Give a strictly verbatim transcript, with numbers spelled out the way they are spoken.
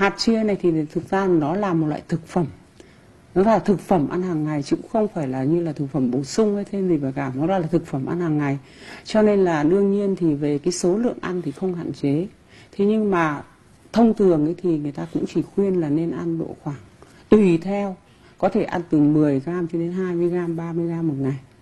Hạt chia này thì thực ra nó là một loại thực phẩm, nó là thực phẩm ăn hàng ngày chứ cũng không phải là như là thực phẩm bổ sung hay thêm gì cả, nó là thực phẩm ăn hàng ngày. Cho nên là đương nhiên thì về cái số lượng ăn thì không hạn chế. Thế nhưng mà thông thường ấy thì người ta cũng chỉ khuyên là nên ăn độ khoảng tùy theo, có thể ăn từ mười gam cho đến hai mươi gam, ba mươi gam một ngày.